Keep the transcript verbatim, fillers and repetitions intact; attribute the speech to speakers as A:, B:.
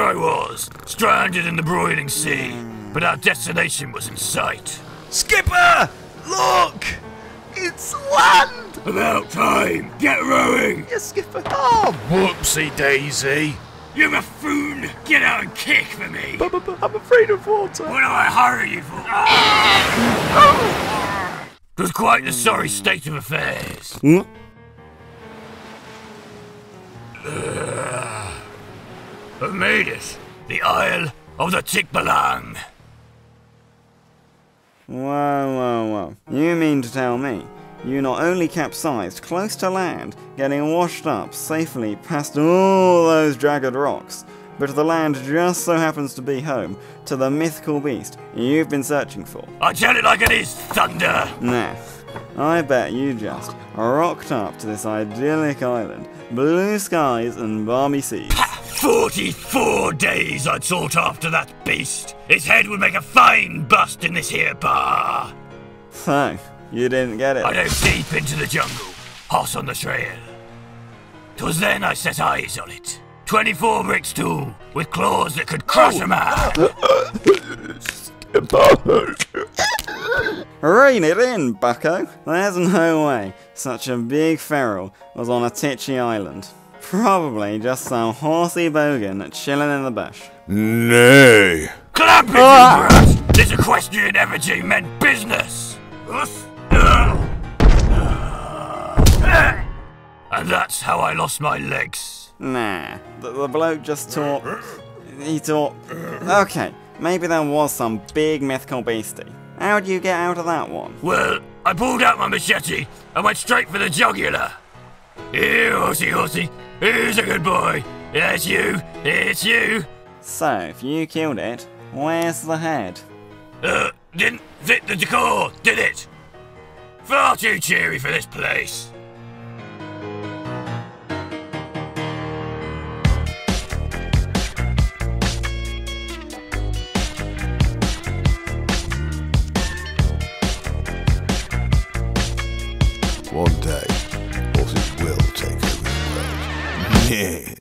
A: I was, stranded in the broiling sea, but our destination was in sight.
B: Skipper! Look! It's land!
A: About time! Get rowing!
B: Yes, Skipper. Oh, whoopsie daisy.
A: You buffoon! Get out and kick for me!
B: But, but, but I'm afraid of water.
A: What do I hurry you for? It was quite the sorry state of affairs.
C: Hmm?
A: Uh, I've made it. The Isle of the Tikbalang.
C: Whoa, whoa, whoa. You mean to tell me you not only capsized close to land, getting washed up safely past all those jagged rocks, but the land just so happens to be home to the mythical beast you've been searching for?
A: I tell it like it is, thunder!
C: Nah, I bet you just rocked up to this idyllic island, blue skies and balmy seas.
A: Forty-four days I'd sought after that beast. His head would make a fine bust in this here bar.
C: So, you didn't get it?
A: I dove deep into the jungle, hot on the trail. 'Twas then I set eyes on it. Twenty-four bricks too, with claws that could crush a man.
C: Rein it in, bucko. There's no way such a big feral was on a titchy island. Probably just some horsey Bogan chilling in the bush.
B: Nay.
A: Clap it, you brat! This equestrian effigy meant business! And that's how I lost my legs.
C: Nah, the, the bloke just thought... He thought... Okay, maybe there was some big mythical beastie. How'd you get out of that one?
A: Well, I pulled out my machete and went straight for the jugular. Here, horsey, horsey. Who's a good boy? Yeah, it's you. It's you.
C: So, if you killed it, where's the head?
A: Uh, didn't fit the decor, did it? Far too cheery for this place.
B: One day, horses will take over the world. Yeah.